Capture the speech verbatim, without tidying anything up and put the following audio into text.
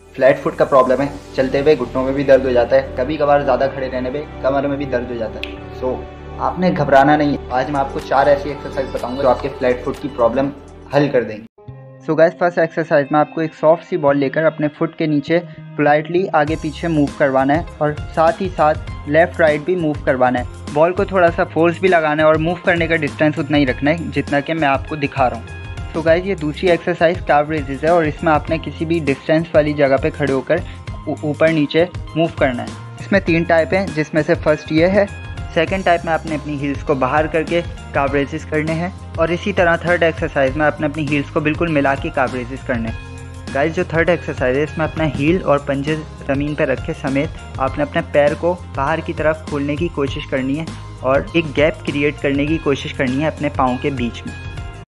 Flat foot का problem है, चलते हुए घुटनों में भी दर्द हो जाता है, कभी कभार ज़्यादा खड़े रहने पे कमर में भी दर्द हो जाता है। सो आपने घबराना नहीं है। आज मैं आपको चार ऐसी एक्सरसाइज बताऊंगा जो आपके फ्लैट फुट की प्रॉब्लम हल कर देंगे। सो गाइस, फर्स्ट एक्सरसाइज में आपको एक सॉफ्ट सी बॉल लेकर अपने फुट के नीचे पोलाइटली आगे पीछे मूव करवाना है और साथ ही साथ लेफ़्ट राइट भी मूव करवाना है। बॉल को थोड़ा सा फोर्स भी लगाना है और मूव करने का डिस्टेंस उतना ही रखना है जितना कि मैं आपको दिखा रहा हूँ। तो गाइस, ये दूसरी एक्सरसाइज कैव रेजेस है और इसमें आपने किसी भी डिस्टेंस वाली जगह पे खड़े होकर ऊपर नीचे मूव करना है। इसमें तीन टाइप हैं, जिसमें से फर्स्ट ये है। सेकंड टाइप में आपने अपनी हील्स को बाहर करके कैव रेजेस करने हैं और इसी तरह थर्ड एक्सरसाइज में आपने अपनी हील्स को बिल्कुल मिला के कैव रेजेस करने हैं। गाइस, जो थर्ड एक्सरसाइज है इसमें अपना हील और पंजे ज़मीन पर रखे समेत आपने अपने पैर को बाहर की तरफ खोलने की कोशिश करनी है और एक गैप क्रिएट करने की कोशिश करनी है अपने पाँव के बीच में।